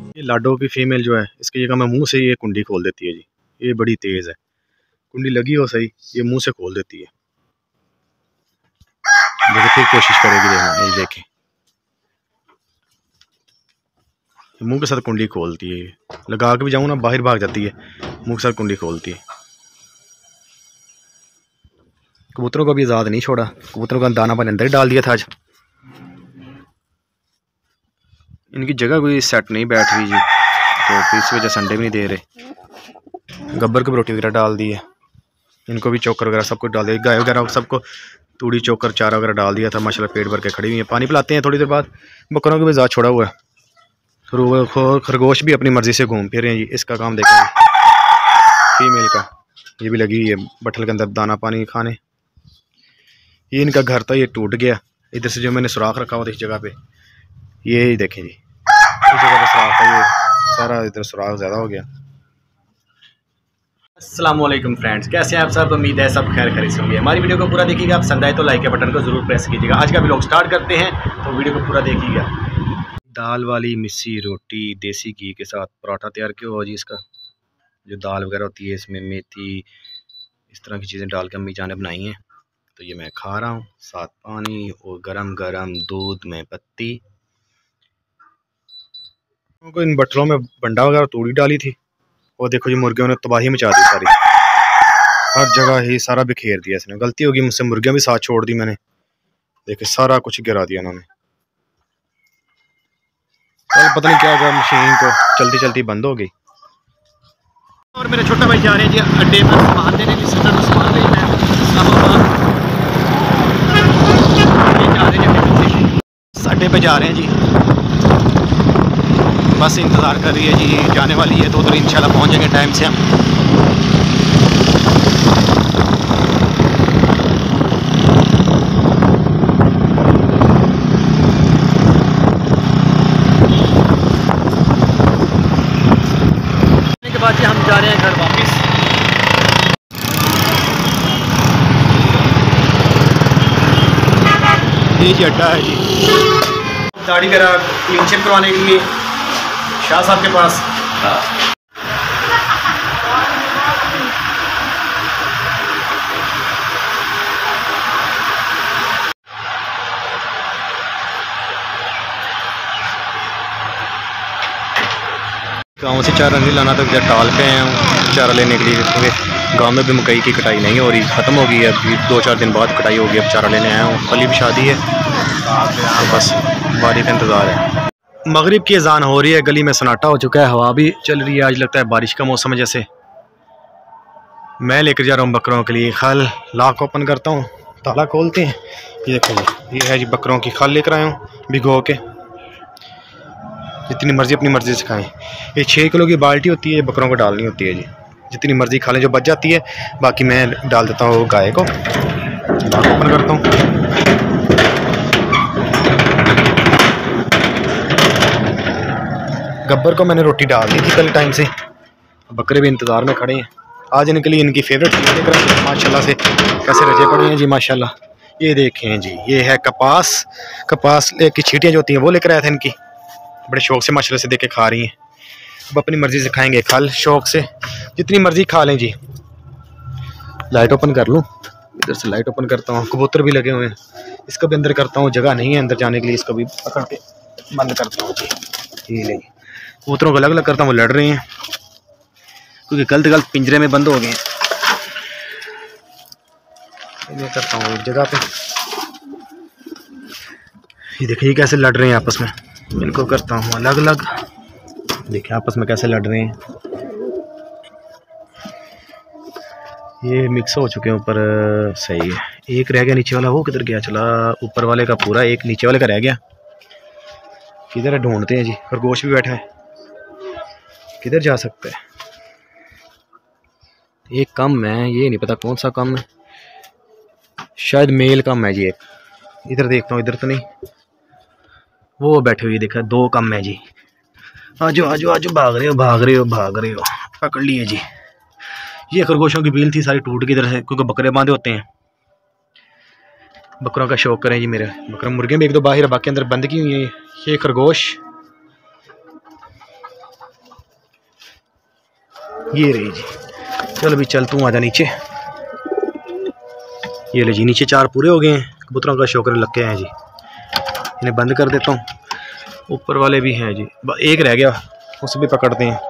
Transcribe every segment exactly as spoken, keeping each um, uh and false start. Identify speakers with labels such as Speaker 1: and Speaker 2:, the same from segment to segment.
Speaker 1: ये लाडो की फीमेल जो है इसकी जगह मैं मुंह से ये कुंडी खोल देती है जी। ये बड़ी तेज़ है, कुंडी लगी हो सही, ये मुंह से खोल देती है। देखिए फिर कोशिश करेगी, देखना ये देखें, मुंह के साथ कुंडी खोलती है। लगा के भी जाऊँ ना बाहर भाग जाती है, मुंह के साथ कुंडी खोलती है। कबूतरों को भी आज़ाद नहीं छोड़ा, कबूतरों का दाना पानी अंदर ही डाल दिया था आज। इनकी जगह कोई सेट नहीं बैठ रही जी, तो इस वजह से अंडे भी नहीं दे रहे। गब्बर को भी रोटी वगैरह डाल दी है, इनको भी चोकर वगैरह सब कुछ डाल दिया, गाय वगैरह सबको तूड़ी चोकर चारा वगैरह डाल दिया था। माशाल्लाह पेट भर के खड़ी हुई है। पानी पिलाते हैं थोड़ी देर बाद। बकरों को भी ज़्यादा छोड़ा हुआ है। खरगोश भी अपनी मर्ज़ी से घूम फिर रहे हैं जी। इसका काम देखेंगे फीमेल का, ये भी लगी हुई है बठल के अंदर दाना पानी खाने। ये इनका घर था, ये टूट गया। इधर से जो मैंने सुराख रखा हुआ था इस जगह पे, ये देखें जी, इस जगह पे सुराख था, ये सारा इधर सुराख ज़्यादा हो गया। अस्सलामुअलैकुम फ्रेंड्स, कैसे हैं आप सब? उम्मीद है सब खैर खैरियत से होंगे। हमारी वीडियो को पूरा देखिएगा। आप पसंद आए तो लाइक के बटन को ज़रूर प्रेस कीजिएगा। आज का व्लॉग स्टार्ट करते हैं, तो वीडियो को पूरा देखिएगा। दाल वाली मिस्सी रोटी देसी घी के साथ पराठा तैयार किया हुआ जी। इसका जो दाल वगैरह होती है, इसमें मेथी इस तरह की चीज़ें डाल के अम्मी जान ने बनाई हैं, तो ये मैं खा रहा हूँ। साथ पानी और गरम गरम दूध में पत्ती। इन बटरों में बंडा वगैरह तूड़ी डाली थी, और देखो जी मुर्गियों ने तबाही मचा दी सारी, हर जगह ही सारा बिखेर दिया इसने। गलती होगी मुझसे, मुर्गियां भी साथ छोड़ दी मैंने। देखिए सारा कुछ गिरा दिया इन्होंने। कल पता नहीं क्या हुआ, मशीन को चलती चलती बंद हो गई। और मेरे छोटा भाई जा रहे हैं जी अड्डे पर सामान देने, सिस्टर को सामान लेना है। अड्डे पे जा रहे हैं जी, बस इंतज़ार कर रही है जी, जाने वाली है, तो उधर इंशाल्लाह पहुंच जाएंगे टाइम से हम। के बाद जी हम जा रहे हैं घर वापस। ये जी अड्डा है जी, दाढ़ी वगैरह क्लीन शेव करवाने के लिए शाह साहब के पास। गाँव से चारा नहीं लाना, तो इधर टाल पे आया हूँ चारा लेने के लिए, क्योंकि गाँव में भी मकई की कटाई नहीं हो रही, ख़त्म हो गई है। अभी दो चार दिन बाद कटाई होगी। अब चारा लेने आया हूँ, कल भी शादी है, तो बस बारिश का इंतज़ार है। मगरिब की अजान हो रही है, गली में सन्नाटा हो चुका है, हवा भी चल रही है। आज लगता है बारिश का मौसम है जैसे। मैं लेकर जा रहा हूँ बकरों के लिए खल। लाक ओपन करता हूँ, ताला खोलते हैं। ये देखो जी, ये है जी बकरों की खल लेकर आया हूँ भिगो के। जितनी मर्ज़ी अपनी मर्ज़ी से खाएं। ये छः किलो की बाल्टी होती है, बकरों को डालनी होती है जी। जितनी मर्ज़ी खा लें, जो बच जाती है बाकी मैं डाल देता हूँ गाय को। लाक ओपन करता हूँ। गब्बर को मैंने रोटी डाल दी थी कल टाइम से, बकरे भी इंतज़ार में खड़े हैं। आज इनके लिए इनकी फेवरेट चीज़ लेकर आए माशाल्लाह से, कैसे रजे पड़े हैं जी माशाल्लाह। ये देखें जी, ये है कपास। कपास की छींटियाँ जो होती हैं वो लेकर आया था इनकी, बड़े शौक से माशाल्लाह से देख के खा रही हैं। अब अपनी मर्ज़ी से खाएंगे खल, शौक से जितनी मर्ज़ी खा लें जी। लाइट ओपन कर लूँ, इधर से लाइट ओपन करता हूँ। कबूतर भी लगे हुए हैं, इसको भी अंदर करता हूँ, जगह नहीं है अंदर जाने के लिए, इसको भी पकड़ के बंद करता हूँ जी। ये नहीं, कबूतरों को अलग अलग करता हूँ, वो लड़ रहे हैं क्योंकि गलत गलत पिंजरे में बंद हो गए हैं। ये करता हूँ एक जगह पे। ये देखिए कैसे लड़ रहे हैं आपस में, इनको करता हूँ अलग अलग। देखिए आपस में कैसे लड़ रहे हैं, ये मिक्स हो चुके हैं ऊपर। सही है, एक रह गया नीचे वाला, वो किधर गया? चला ऊपर वाले का पूरा, एक नीचे वाले का रह गया। किधर है? ढूंढते हैं जी। खरगोश भी बैठा है, किधर जा सकता है? एक कम है, ये नहीं पता कौन सा कम है, शायद मेल कम है जी एक। इधर देखता हूँ, इधर तो नहीं, वो बैठे हुए देखा, दो कम है जी। आजो आजो आजो, भाग रहे हो भाग रहे हो भाग रहे हो, पकड़ लिए जी। ये खरगोशों की बील थी सारी टूट गई इधर से, क्योंकि बकरे बांधे होते हैं। बकरों का शौक करें जी मेरे बकरे। मुर्गियाँ भी एक दो बाहर, बाकी अंदर बंद की हुई हैं। ये खरगोश ये रही जी। चल अभी चल तू आजा नीचे। ये ले जी नीचे चार पूरे हो गए हैं, कबूतरों का शौकर लग के हैं जी। इन्हें बंद कर देता हूँ। ऊपर वाले भी हैं जी, एक रह गया उसे भी पकड़ते हैं।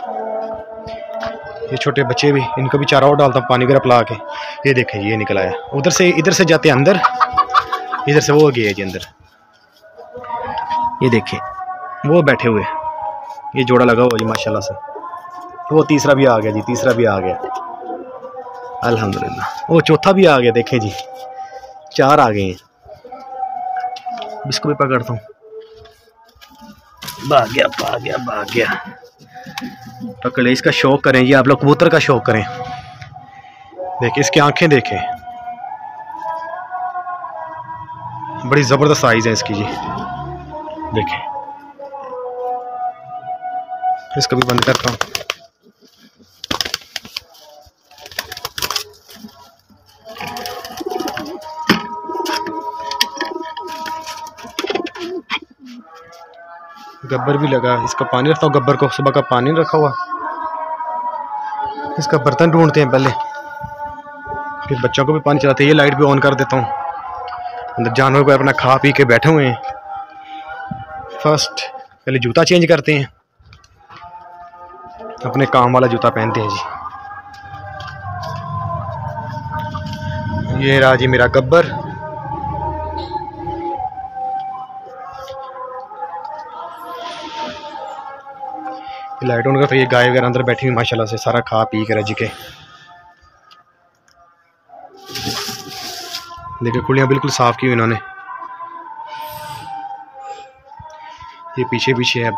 Speaker 1: ये छोटे बच्चे भी, इनको भी चारा और डालता हूँ पानी वगैरह पिला के। ये देखें ये निकल आया उधर से, इधर से जाते हैं अंदर, इधर से वो गए जी अंदर। ये देखें वो बैठे हुए, ये जोड़ा लगा हुआ जी माशाल्लाह से। वो तीसरा भी आ गया जी, तीसरा भी आ गया अल्हम्दुलिल्लाह। वो चौथा भी आ गया, देखें जी चार आ गए हैं। इसको भी पकड़ता हूँ। भाग गया भाग गया भाग गया। पकड़े, इसका शौक करें जी आप लोग, कबूतर का शौक करें। देखिए इसकी आंखें देखें, बड़ी जबरदस्त साइज है इसकी जी। देखें इसको भी बंद करता हूँ। गब्बर भी लगा, इसका पानी रखता हूँ। गब्बर को सुबह का पानी रखा हुआ। इसका बर्तन ढूंढते हैं पहले, फिर बच्चों को भी पानी चलाते हैं। ये लाइट भी ऑन कर देता हूँ। अंदर जानवर को अपना खा पी के बैठे हुए हैं। फर्स्ट पहले जूता चेंज करते हैं, अपने काम वाला जूता पहनते हैं जी। ये रहा जी मेरा गब्बर। लाइट ऑन करते, ये गाय वगैरह अंदर बैठी हुई माशाल्लाह से, सारा खा पी के रज के। देखिए खुलियां बिल्कुल साफ की हुई इन्होंने। ये पीछे पीछे है। अब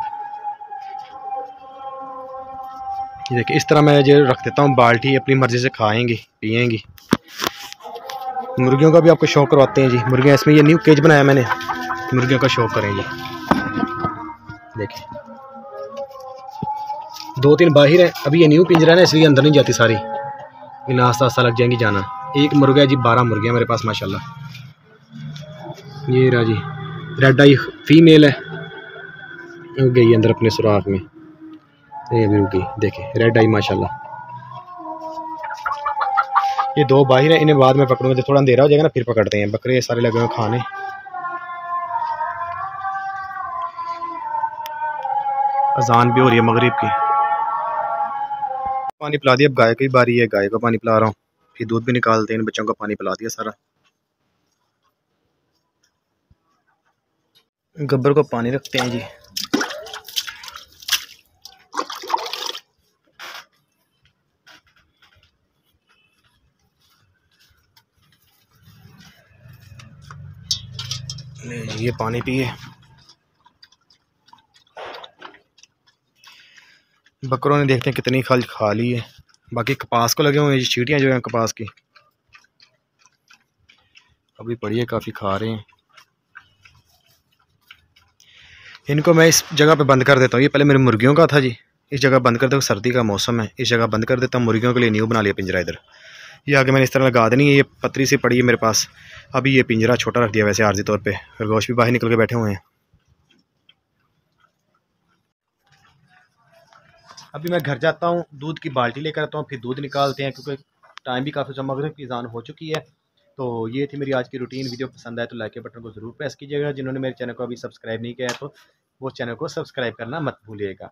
Speaker 1: ये देखिए इस तरह मैं जो रख देता हूँ बाल्टी, अपनी मर्जी से खाएंगी पिएंगी। मुर्गियों का भी आपको शौक करवाते हैं जी। मुर्गियाँ इसमें, ये न्यू केज बनाया मैंने, मुर्गियों का शौक करें जी। देखिए दो तीन बाहर है, अभी ये न्यू पिंजरा है ना इसलिए अंदर नहीं जाती सारी, इन आस्ता आस्ता लग जाएंगी जाना। एक मुर्गा है जी, बारह मुर्गियाँ मेरे पास माशाल्लाह। ये रहा जी रेड आई फीमेल है, गई अंदर अपने सुराख में। ये भी रुकी, देखे रेड आई माशाल्लाह। ये दो बाहर है, इन्हें बाद में पकड़ूंगा जब थोड़ा अंधेरा हो जाएगा ना, फिर पकड़ते हैं। बकरे सारे लगे हुए खाने। अजान भी हो रही है मगरिब की। पानी पिला दिया, अब गाय की बारी है, गाय को पानी पिला रहा हूँ। फिर दूध भी निकालते हैं, इन बच्चों को पानी पिला दिया सारा। गब्बर को पानी रखते हैं जी। ले जी ये पानी पिए। बकरों ने देखते हैं कितनी खल खा ली है। बाकी कपास को लगे हुए हैं जी, चींटियाँ जो हैं कपास की अभी पड़ी है, काफ़ी खा रहे हैं। इनको मैं इस जगह पे बंद कर देता हूँ। ये पहले मेरे मुर्गियों का था जी, इस जगह बंद कर देता हूँ। सर्दी का मौसम है, इस जगह बंद कर देता हूँ। मुर्गियों के लिए न्यू बना लिया पिंजरा इधर। ये आगे मैंने इस तरह लगा देनी है, ये पतरी सी पड़ी है मेरे पास। अभी ये पिंजरा छोटा रख दिया वैसे आर्जी तौर पे। खरगोश भी बाहर निकल के बैठे हुए हैं। अभी मैं घर जाता हूँ, दूध की बाल्टी लेकर आता हूँ, फिर दूध निकालते हैं क्योंकि टाइम भी काफ़ी मगरिब की अज़ान हो चुकी है। तो ये थी मेरी आज की रूटीन। वीडियो पसंद आए तो लाइक के बटन को ज़रूर प्रेस कीजिएगा। जिन्होंने मेरे चैनल को अभी सब्सक्राइब नहीं किया है तो वो चैनल को सब्सक्राइब करना मत भूलिएगा।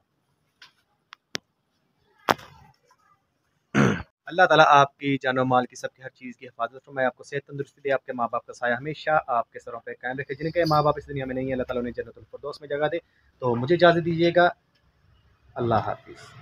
Speaker 1: अल्लाह ताला आपकी जानो माल की सबकी हर चीज़ की हिफाजत फरमाए, आपको सेहत तंदुरुस्ती दे, आपके माँ बाप का साया हमेशा आपके सरों पे कायम रखे। जिनके माँ बाप इस दुनिया में नहीं है, अल्लाह ताला उन्हें जन्नतुल फिरदौस में जगह दे। तो मुझे इजाज़त दीजिएगा, अल्लाह हाफिज़।